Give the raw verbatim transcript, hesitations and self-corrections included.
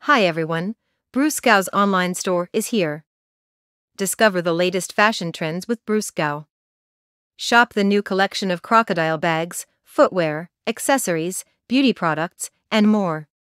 Hi everyone, Brucegao's online store is here. Discover the latest fashion trends with Brucegao. Shop the new collection of crocodile bags, footwear, accessories, beauty products, and more.